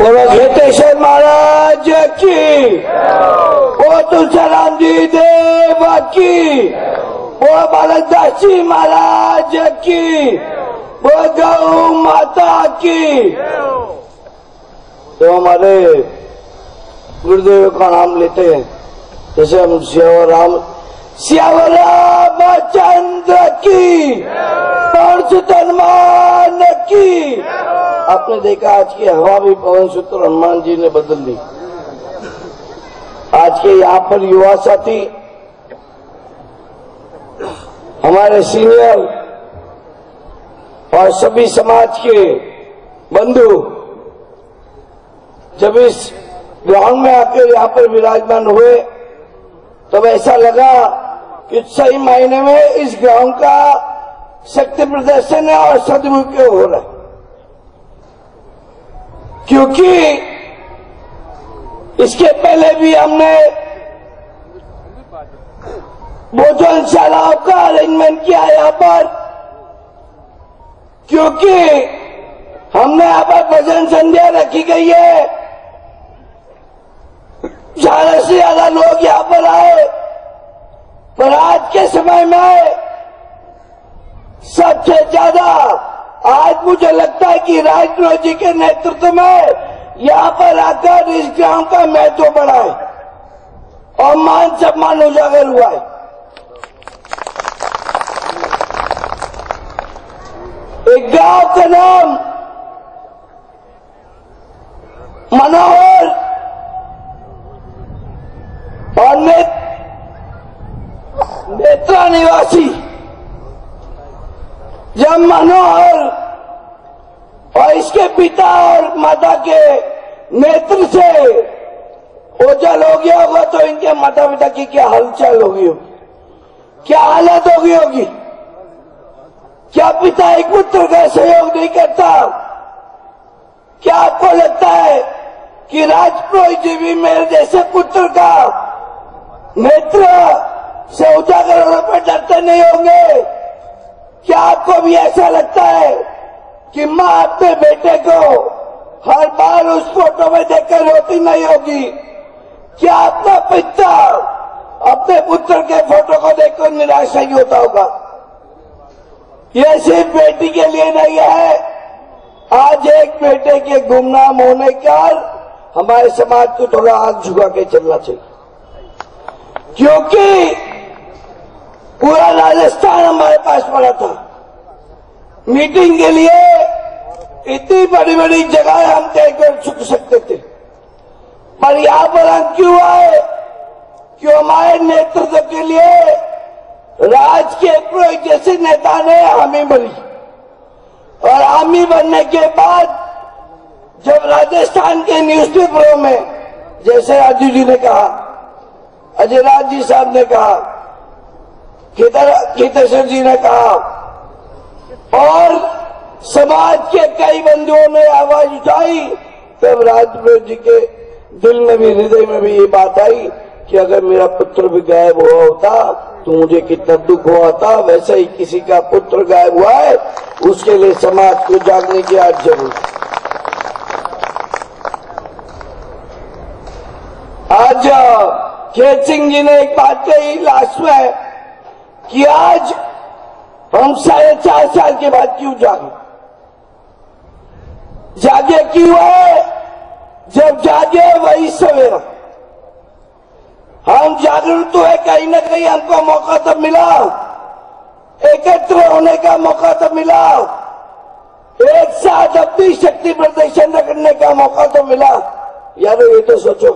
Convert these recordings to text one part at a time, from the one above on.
बोलो घेटेश्वर महाराज की, वो तुलसीराम जी देव की, वो बालकदास जी महाराज की, वो गौ माता की। तो हमारे गुरुदेव का नाम लेते हैं, जैसे हम श्यावर रामचंद्र की, हनुमान की। आपने देखा आज की हवा भी पवन सूत्र हनुमान जी ने बदल दी। आज के यहाँ पर युवा साथी, हमारे सीनियर और सभी समाज के बंधु जब इस ग्राउंड में आकर यहाँ पर विराजमान हुए तब ऐसा लगा कि सही मायने में इस ग्राउंड का शक्ति प्रदर्शन है और सदुपयोग हो रहा है। क्योंकि इसके पहले भी हमने भोजनशालाओं का अरेंजमेंट किया यहाँ पर, क्योंकि हमने यहाँ पर भजन संध्या रखी गई है। ज्यादा से ज्यादा लोग यहाँ पर आए, पर आज के समय में सबसे ज्यादा आज मुझे लगता है कि राजपुरोहित जी के नेतृत्व में यहाँ पर आकर इस ग्राउंड का महत्व बढ़ा है और मान सम्मान उजागर हुआ है। एक गांव का नाम मनोहर और नेत्रा निवासी। जब मनोहर और इसके पिता और माता के नेतृत्व से ओझल हो गया होगा तो इनके माता पिता की क्या हलचल होगी, क्या हालत होगी। क्या पिता एक पुत्र का सहयोग नहीं करता? क्या आपको लगता है कि राजपुरोहित जी भी मेरे जैसे पुत्र का नेत्र से उजागर होने पर डरते नहीं होंगे? क्या आपको भी ऐसा लगता है कि माँ अपने बेटे को हर बार उस फोटो में देखकर रोती नहीं होगी? क्या अपना पिता अपने पुत्र के फोटो को देखकर निराश नहीं होता होगा? यह सिर्फ बेटी के लिए नहीं है। आज एक बेटे के गुमनाम होने का हमारे समाज को थोड़ा हाथ झुका के चलना चाहिए, क्योंकि पूरा राजस्थान हमारे पास पड़ा था मीटिंग के लिए। इतनी बड़ी बड़ी जगह हम तय कर चुक सकते थे, पर यहाँ पर हम क्यों आए? क्यों हमारे नेतृत्व के लिए राजपुरोहित जैसे नेता ने हामी बनी, और हामी बनने के बाद जब राजस्थान के न्यूज़पेपरों में, जैसे राजू जी ने कहा, अजय राज जी साहब ने कहा, घेटेश्वर जी ने कहा, और समाज के कई बंधुओं ने आवाज उठाई, तब राजपुरोहित जी के दिल में भी, हृदय में भी ये बात आई कि अगर मेरा पुत्र भी गायब हुआ होता तो मुझे कितना दुख हुआ था। वैसे ही किसी का पुत्र गायब हुआ है, उसके लिए समाज को जागने की आज जरूरत है। आज खेत सिंह जी ने एक बात कही लास्ट में कि आज हम 4.5 साल के बाद क्यों जागे क्यों है? जब जागे वही सवेरा। हम जागरूक तो है, कहीं ना कहीं हमको मौका तो मिला, एकत्र होने का मौका तो मिला, एक साथ अपनी शक्ति प्रदर्शन करने का मौका तो मिला। यारो ये तो सोचो,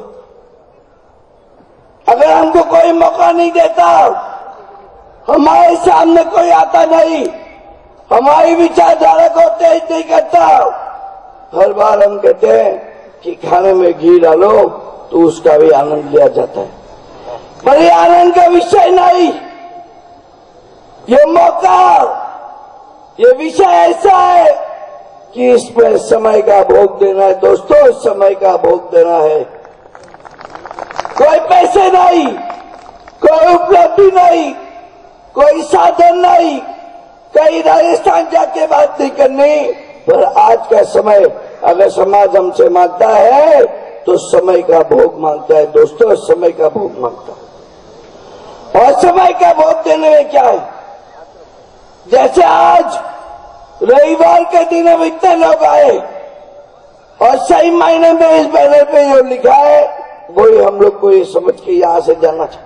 अगर हमको कोई मौका नहीं देता, हमारे सामने कोई आता नहीं, हमारी विचारधारा को तेज नहीं करता। हर बार हम कहते हैं कि खाने में घी डालो तो उसका भी आनंद लिया जाता है, पर ये आनंद का विषय नहीं। ये मौका, ये विषय ऐसा है कि इसमें समय का भोग देना है। दोस्तों, समय का भोग देना है। कोई पैसे नहीं, कोई उपलब्धि नहीं, कोई साधन नहीं, कहीं राजस्थान जाके बात नहीं करनी, पर आज का समय अगर समाज हमसे मांगता है तो समय का भोग मांगता है दोस्तों, समय का भोग मांगता है। और समय का भोग देने में क्या है, जैसे आज रविवार के दिन अब इतने लोग आए और सही मायने में इस बैनर पे जो लिखा है वही हम लोग को ये समझ के यहां से जाना चाहिए।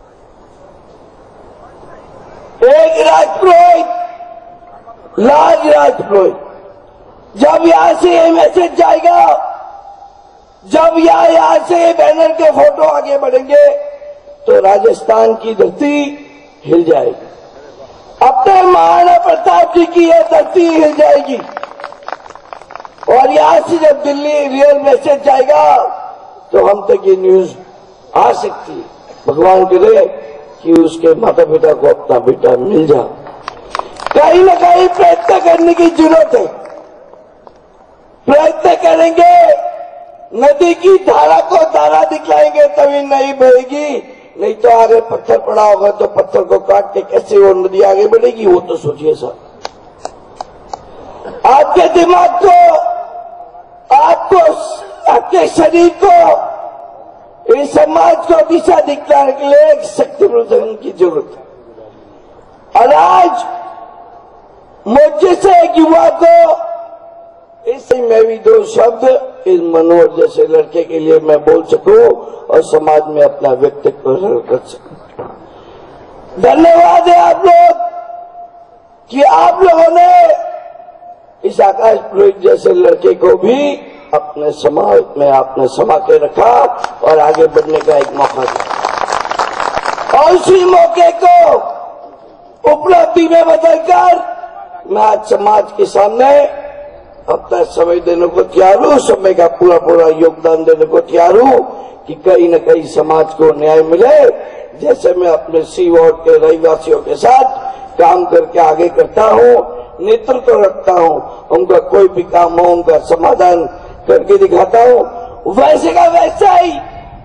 एक राजपुरोहित, लाल राजपुरोहित, जब यहां से ये मैसेज जाएगा, जब यहां से ये बैनर के फोटो आगे बढ़ेंगे तो राजस्थान की धरती हिल जाएगी। अपने महाराणा प्रताप जी की यह धरती हिल जाएगी। और यहां से जब दिल्ली रियल मैसेज जाएगा तो हम तक ये न्यूज आ सकती है। भगवान करे कि उसके माता पिता को अपना बेटा मिल जाए। कहीं न कहीं प्रयत्न करने की जरूरत है। प्रयत्न करेंगे, नदी की धारा को धारा दिखलाएंगे तभी नहीं बहेगी, नहीं तो आगे पत्थर पड़ा होगा तो पत्थर को काट के कैसे वो नदी आगे बढ़ेगी, वो तो सोचिए सर। आपके दिमाग को, आपको, आपके शरीर को, इस समाज को दिशा दिखलाने के लिए एक शक्ति प्रदर्शन की जरूरत है। और आज मुझे से एक युवा को इससे मैं भी दो शब्द इस मनोहर जैसे लड़के के लिए मैं बोल सकूं और समाज में अपना व्यक्तित्व कर सकूं। धन्यवाद है आप लोग कि आप लोगों ने इस आकाश पुरोहित जैसे लड़के को भी अपने समाज में आपने समा के रखा और आगे बढ़ने का एक मौका दिया। और उसी मौके को उपलब्धि में बदलकर मैं आज समाज के सामने अपना समय देने को तैयार हूं, समय का पूरा पूरा योगदान देने को तैयार हूं कि कहीं न कहीं समाज को न्याय मिले। जैसे मैं अपने सी वार्ड के रहिवासियों के साथ काम करके आगे करता हूं, नेतृत्व रखता हूं, उनका कोई भी काम हो उनका समाधान करके दिखाता हूं, वैसे का वैसा ही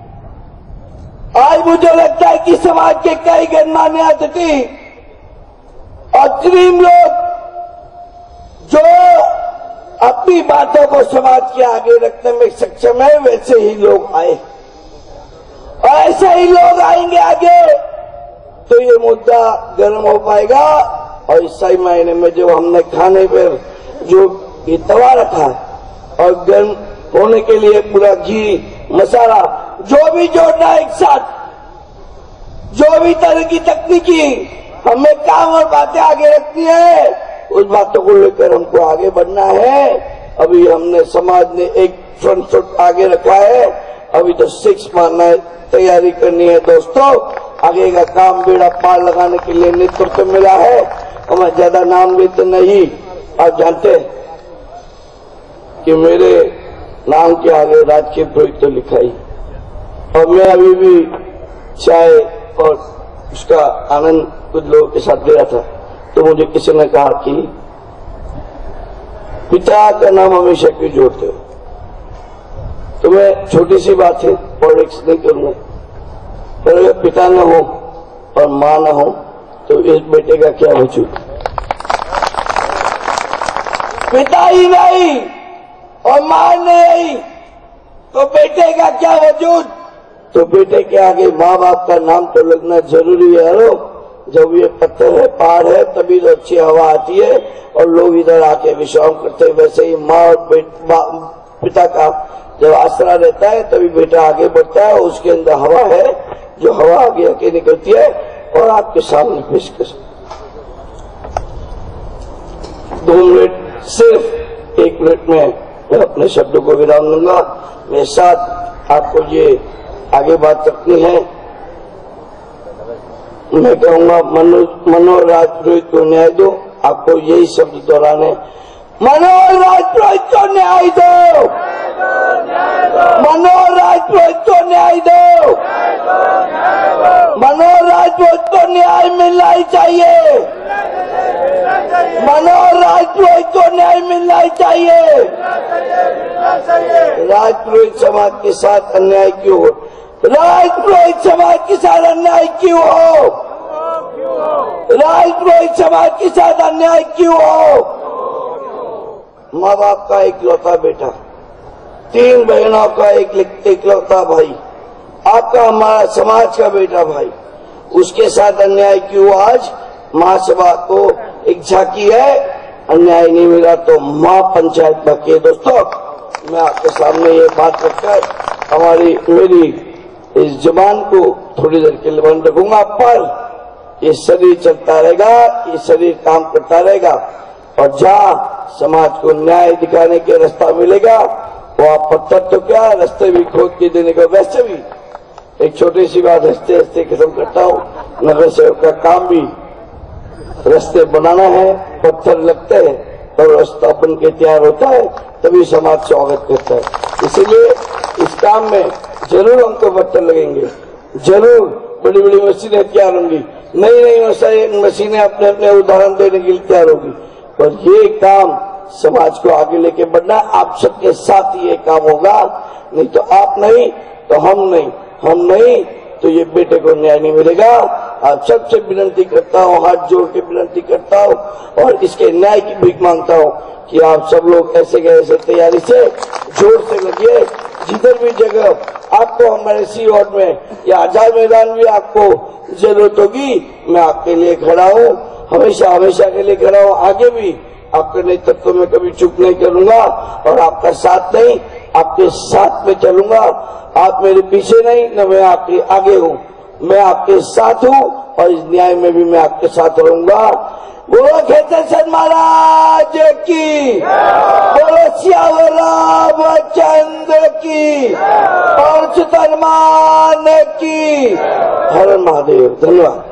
आज मुझे लगता है कि समाज के कई गणमान्य अतिथि और गरीब लोग जो अपनी बातों को समाज के आगे रखने में सक्षम है, वैसे ही लोग आए और ऐसे ही लोग आएंगे आगे तो ये मुद्दा गर्म हो पाएगा। और इस सही मायने में जो हमने खाने पर जो ये तवा रखा है और गर्म होने के लिए पूरा घी मसाला जो भी जोड़ना एक साथ, जो भी तरह की तकनीकी हमें काम और बातें आगे रखनी है, उस बातों को लेकर हमको आगे बढ़ना है। अभी हमने समाज ने एक फ्रंट फुट आगे रखा है, अभी तो 6 मारना तैयारी करनी है दोस्तों। आगे का काम बेड़ा पार लगाने के लिए नेतृत्व मिला है। हमें ज्यादा नाम लेते नहीं, आप जानते हैं कि मेरे नाम के आगे राजपुरोहित तो लिखा ही। और मैं अभी भी चाय और उसका आनंद कुछ लोगों के साथ ले रहा था तो मुझे किसी ने कहा कि पिता का नाम हमेशा क्यों जोड़ते हो। तो मैं छोटी सी बात है, पॉलिटिक्स नहीं करूंगा, पर अगर पिता न हो और मां न हो तो इस बेटे का क्या वजूद। पिता ही नहीं और मां नहीं तो बेटे का क्या वजूद। तो बेटे के आगे माँ बाप का नाम तो लगना जरूरी है यारो। जब ये पत्थर है, पहाड़ है, तभी तो अच्छी हवा आती है और लोग इधर आके विश्राम करते हैं। वैसे ही माँ और पिता का जब आसरा रहता है तभी बेटा आगे बढ़ता है। उसके अंदर हवा है जो हवा आगे आके निकलती है और आपके सामने पेश कर 2 मिनट, सिर्फ 1 मिनट में मैं अपने शब्दों को विराम दूंगा। मेरे साथ आपको ये आगे बात रखनी है। मैं कहूंगा मनोहर राजपुरोहित को न्याय दो। आपको यही शब्द दोहराने, मनोहर राजपुरोहित को न्याय दो, मनोहर राजपुरोहित को न्याय दो, मनोहर राजपुरोहित को न्याय मिलना ही चाहिए, मनोहर राजपुरोहित को न्याय मिलना ही चाहिए। राजपुरोहित समाज के साथ अन्याय क्यों हो, राजपुरोहित समाज के साथ अन्याय क्यों हो, राजपुरोहित समाज के साथ अन्याय क्यों हो। माँ बाप का इकलौता बेटा, 3 बहनों का एक इकलौता भाई, आपका हमारा समाज का बेटा भाई, उसके साथ अन्याय क्यों? आज महासभा को एक झांकी है, अन्याय नहीं मिला तो मां पंचायत बाकी है। दोस्तों, मैं आपके सामने ये बात रखकर मेरी इस जुबान को थोड़ी देर के लिए बंद रखूंगा, पर ये शरीर चलता रहेगा, ये शरीर काम करता रहेगा, और जहां समाज को न्याय दिखाने के रास्ता मिलेगा वो आप पत्थर तो क्या रास्ते भी खोद के देने का। वैसे भी एक छोटी सी बात हंसते हंसते खत्म करता हूँ, नगर सेवक का काम भी रास्ते बनाना है, पत्थर लगते हैं और रास्ता बन के तैयार होता है, तभी समाज स्वागत करता है। इसीलिए इस काम में जरूर हमको पत्थर लगेंगे, जरूर बड़ी बड़ी मशीनें तैयार होंगी, नई नई मशीनें अपने अपने उदाहरण देने के लिए तैयार होगी, पर ये काम समाज को आगे लेके बढ़ना, आप सबके साथ ये काम होगा। नहीं तो आप नहीं तो हम नहीं तो ये बेटे को न्याय नहीं मिलेगा। आप सबसे विनती करता हूँ, हाथ जोड़ के विनती करता हूँ और इसके न्याय की भीख मांगता हूँ कि आप सब लोग ऐसे के ऐसे तैयारी से जोर से लगिए। जिधर भी जगह आपको हमारे सी रोड में या आजाद मैदान भी आपको जरूरत होगी, मैं आपके लिए खड़ा हूँ, हमेशा के लिए खड़ा हूँ। आगे भी आपके नेतृत्व में कभी चुप नहीं करूंगा और आपका साथ नहीं, आपके साथ में चलूंगा। आप मेरे पीछे नहीं, न मैं आपके आगे हूँ, मैं आपके साथ हूँ और इस न्याय में भी मैं आपके साथ रहूंगा। बोलो खेतर महाराज की, बोलो श्याम रामचंद्र की, और हनुमान की। हर महादेव। धन्यवाद।